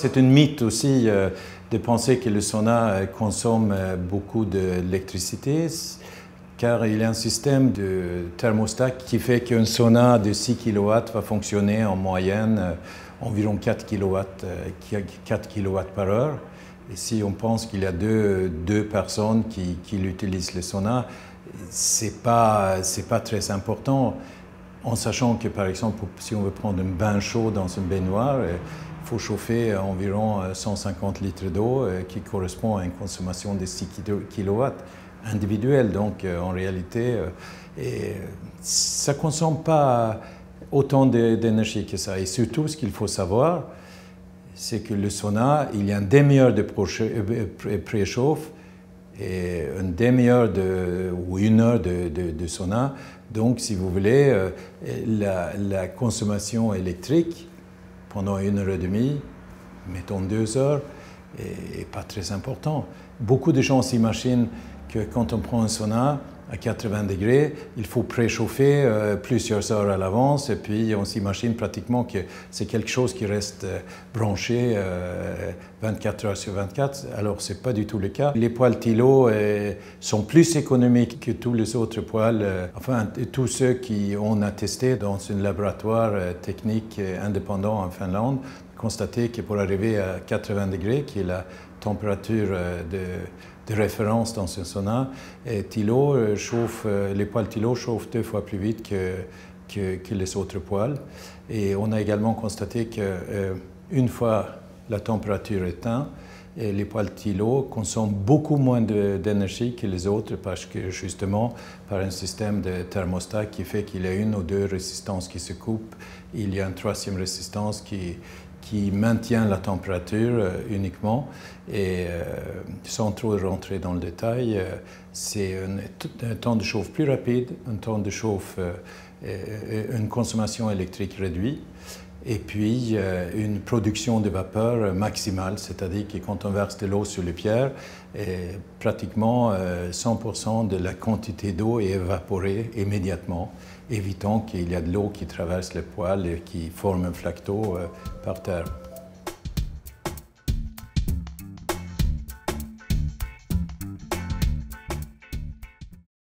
C'est un mythe aussi de penser que le sauna consomme beaucoup d'électricité, car il y a un système de thermostat qui fait qu'un sauna de 6 kW va fonctionner en moyenne environ 4 kW par heure. Et si on pense qu'il y a deux personnes qui utilisent le sauna, c'est pas très important, en sachant que, par exemple, si on veut prendre un bain chaud dans une baignoire, il faut chauffer environ 150 litres d'eau qui correspond à une consommation de 6 kW individuelle. Donc, en réalité, ça ne consomme pas autant d'énergie que ça. Et surtout, ce qu'il faut savoir, c'est que le sauna, il y a une demi-heure de préchauffe et une demi-heure ou une heure de sauna. Donc, si vous voulez, la consommation électrique pendant 1h30, mettons 2 heures, n'est pas très important. Beaucoup de gens s'imaginent que quand on prend un sauna à 80 degrés, il faut préchauffer plusieurs heures à l'avance et puis on s'imagine pratiquement que c'est quelque chose qui reste branché 24 heures sur 24. Alors, ce n'est pas du tout le cas. Les poêles Tilo sont plus économiques que tous les autres poêles, enfin tous ceux qu'on a testés dans un laboratoire technique indépendant en Finlande, constaté que pour arriver à 80 degrés, qui est la température de référence dans ce sauna, les poêles Tilo chauffent 2 fois plus vite que les autres poêles. Et on a également constaté qu'une fois la température éteinte, les poêles Tilo consomment beaucoup moins d'énergie que les autres parce que justement, par un système de thermostat qui fait qu'il y a 1 ou 2 résistances qui se coupent, il y a une 3e résistance qui maintient la température uniquement. Et sans trop rentrer dans le détail, c'est un temps de chauffe plus rapide, un temps de chauffe, une consommation électrique réduite, et puis une production de vapeur maximale, c'est-à-dire que quand on verse de l'eau sur les pierres, pratiquement 100% de la quantité d'eau est évaporée immédiatement, évitant qu'il y ait de l'eau qui traverse les poêles et qui forme un flaque d'eau par terre.